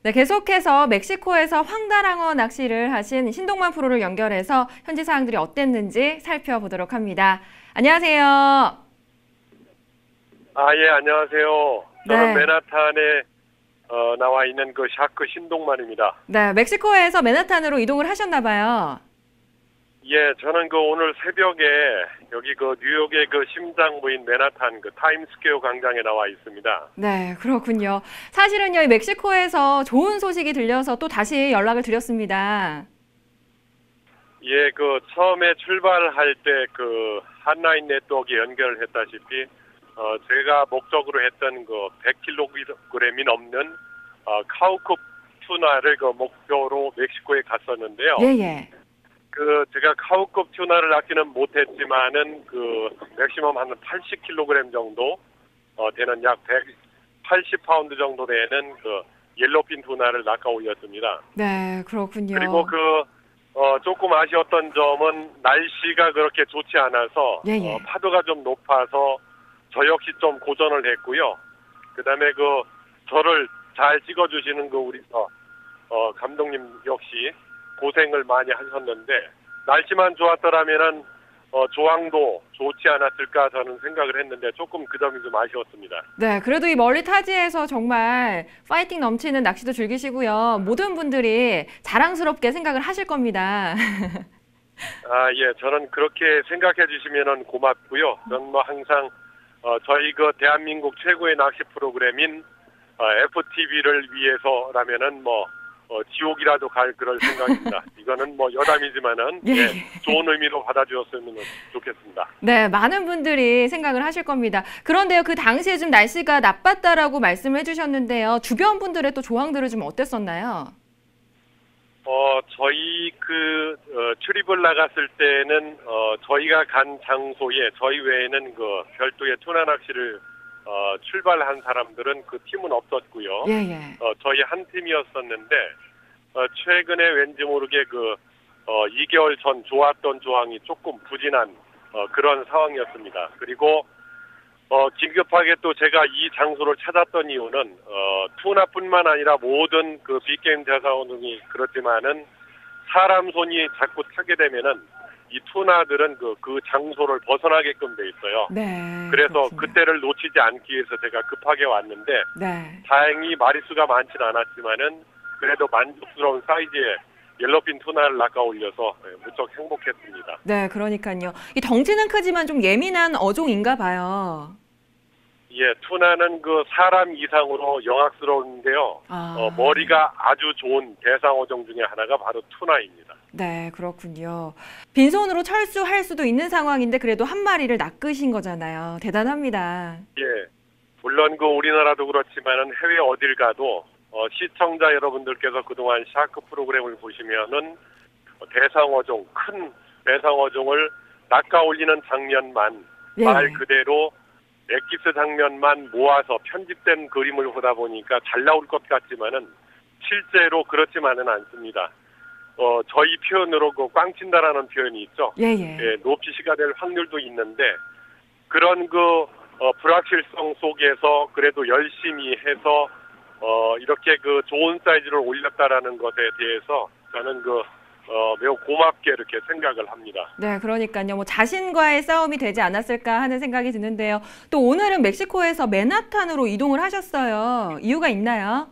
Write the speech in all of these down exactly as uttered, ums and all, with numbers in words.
네, 계속해서 멕시코에서 황달랑어 낚시를 하신 신동만 프로를 연결해서 현지 사항들이 어땠는지 살펴보도록 합니다. 안녕하세요. 아, 예, 안녕하세요. 저는 네. 맨하탄에 어, 나와 있는 그 샤크 신동만입니다. 네, 멕시코에서 맨하탄으로 이동을 하셨나 봐요. 예, 저는 그 오늘 새벽에 여기 그 뉴욕의 그 심장부인 맨하탄 그 타임스퀘어 광장에 나와 있습니다. 네, 그렇군요. 사실은요, 이 멕시코에서 좋은 소식이 들려서 또 다시 연락을 드렸습니다. 예, 그 처음에 출발할 때 그 한라인 네트워크에 연결을 했다시피 어, 제가 목적으로 했던 그 백 킬로그램이 넘는 어, 카우쿰 투나를 그 목표로 멕시코에 갔었는데요. 예, 예. 그 제가 카우쿰 튜나를 낚시는 못했지만은 그 맥시멈 한 팔십 킬로그램 정도 어, 되는 약 백팔십 파운드 정도 되는 그 옐로핀 투나를 낚아 올렸습니다. 네, 그렇군요. 그리고 그 어, 조금 아쉬웠던 점은 날씨가 그렇게 좋지 않아서 예, 예. 어, 파도가 좀 높아서 저 역시 좀 고전을 했고요. 그다음에 그 저를 잘 찍어주시는 그 우리 어, 어, 감독님 역시 고생을 많이 하셨는데 날씨만 좋았더라면은 어, 조항도 좋지 않았을까 저는 생각을 했는데 조금 그 점이 좀 아쉬웠습니다. 네, 그래도 이 멀리 타지에서 정말 파이팅 넘치는 낚시도 즐기시고요. 모든 분들이 자랑스럽게 생각을 하실 겁니다. 아, 예, 저는 그렇게 생각해 주시면은 고맙고요. 저는 뭐 항상 어, 저희 그 대한민국 최고의 낚시 프로그램인 어, 에프티비를 위해서라면은 뭐 어, 지옥이라도 갈 그럴 생각입니다. 이거는 뭐 여담이지만은 예. 예, 좋은 의미로 받아주었으면 좋겠습니다. 네, 많은 분들이 생각을 하실 겁니다. 그런데요, 그 당시에 좀 날씨가 나빴다라고 말씀을 해주셨는데요. 주변 분들의 또 조항들은 좀 어땠었나요? 어, 저희 그 어, 출입을 나갔을 때는 어, 저희가 간 장소에 저희 외에는 그 별도의 투나 낚시를 어, 출발한 사람들은 그 팀은 없었고요. 예, 예. 어, 저희 한 팀이었었는데 어, 최근에 왠지 모르게 그 어, 이 개월 전 좋았던 조항이 조금 부진한 어, 그런 상황이었습니다. 그리고 어, 긴급하게 또 제가 이 장소를 찾았던 이유는 어, 투나뿐만 아니라 모든 그 빅게임 대상어종이 그렇지만은 사람 손이 자꾸 타게 되면은 이 투나들은 그, 그 장소를 벗어나게끔 돼 있어요. 네. 그래서 그렇군요. 그때를 놓치지 않기 위해서 제가 급하게 왔는데 네. 다행히 마리수가 많지는 않았지만은 그래도 만족스러운 사이즈의 옐로핀 투나를 낚아 올려서 무척 행복했습니다. 네, 그러니까요. 이 덩치는 크지만 좀 예민한 어종인가 봐요. 예, 투나는 그 사람 이상으로 영악스러운데요. 아. 어, 머리가 아주 좋은 대상어종 중에 하나가 바로 투나입니다. 네, 그렇군요. 빈손으로 철수할 수도 있는 상황인데 그래도 한 마리를 낚으신 거잖아요. 대단합니다. 예, 물론 그 우리나라도 그렇지만은 해외 어딜 가도 어, 시청자 여러분들께서 그동안 샤크 프로그램을 보시면은 대상어종, 큰 대상어종을 낚아 올리는 장면만 예. 말 그대로 엑기스 장면만 모아서 편집된 그림을 보다 보니까 잘 나올 것 같지만은 실제로 그렇지만은 않습니다. 어, 저희 표현으로 그 꽝친다라는 표현이 있죠. 예, 예. 예, 높이시가 될 확률도 있는데 그런 그 어, 불확실성 속에서 그래도 열심히 해서 어, 이렇게 그 좋은 사이즈를 올렸다라는 것에 대해서 저는 그 어, 매우 고맙게 이렇게 생각을 합니다. 네, 그러니까요. 뭐 자신과의 싸움이 되지 않았을까 하는 생각이 드는데요. 또 오늘은 멕시코에서 맨하탄으로 이동을 하셨어요. 이유가 있나요?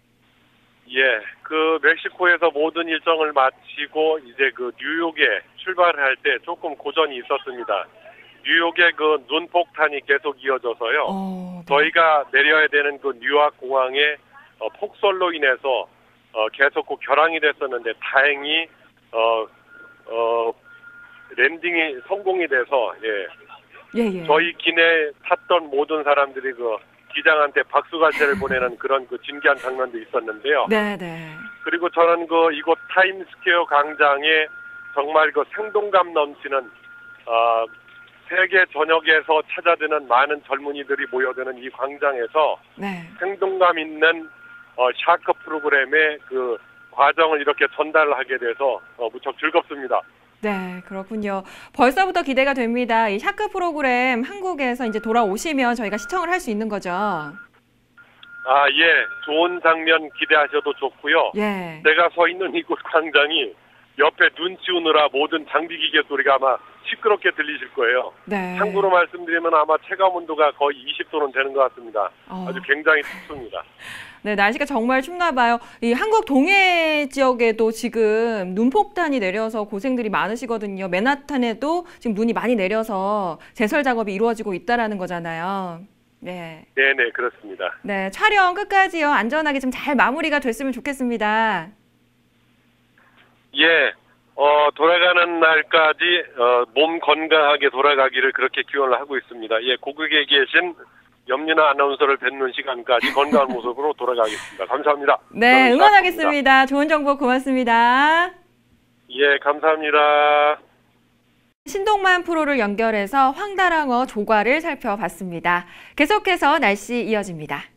예, 그 멕시코에서 모든 일정을 마치고 이제 그 뉴욕에 출발할 때 조금 고전이 있었습니다. 뉴욕의 그 눈폭탄이 계속 이어져서요. 어, 네. 저희가 내려야 되는 그 뉴욕 공항에 어, 폭설로 인해서 어, 계속 그 결항이 됐었는데 다행히 어, 어, 랜딩이 성공이 돼서 예, 예, 예. 저희 기내 탔던 모든 사람들이 그 기장한테 박수갈채를 보내는 그런 그 진기한 장면도 있었는데요. 네, 네. 그리고 저는 그 이곳 타임스퀘어 광장에 정말 그 생동감 넘치는 어, 세계 전역에서 찾아드는 많은 젊은이들이 모여드는 이 광장에서 네. 생동감 있는 어, 샤크 프로그램의 그 과정을 이렇게 전달하게 돼서 어, 무척 즐겁습니다. 네, 그렇군요. 벌써부터 기대가 됩니다. 이 샤크 프로그램 한국에서 이제 돌아오시면 저희가 시청을 할 수 있는 거죠. 아, 예. 좋은 장면 기대하셔도 좋고요. 예. 내가 서 있는 이곳 광장이 옆에 눈 치우느라 모든 장비 기계 소리가 아마 시끄럽게 들리실 거예요. 네. 참고로 말씀드리면 아마 체감 온도가 거의 이십 도는 되는 것 같습니다. 어. 아주 굉장히 춥습니다. 네, 날씨가 정말 춥나 봐요. 이 한국 동해 지역에도 지금 눈폭탄이 내려서 고생들이 많으시거든요. 맨하탄에도 지금 눈이 많이 내려서 제설 작업이 이루어지고 있다라는 거잖아요. 네. 네네, 그렇습니다. 네, 촬영 끝까지요. 안전하게 좀 잘 마무리가 됐으면 좋겠습니다. 예, 어, 돌아가는 날까지 어, 몸 건강하게 돌아가기를 그렇게 기원을 하고 있습니다. 예, 고국에 계신 염리나 아나운서를 뵙는 시간까지 건강한 모습으로 돌아가겠습니다. 감사합니다. 네, 응원하겠습니다. 좋은 정보 고맙습니다. 예, 감사합니다. 신동만 프로를 연결해서 황다랑어 조과를 살펴봤습니다. 계속해서 날씨 이어집니다.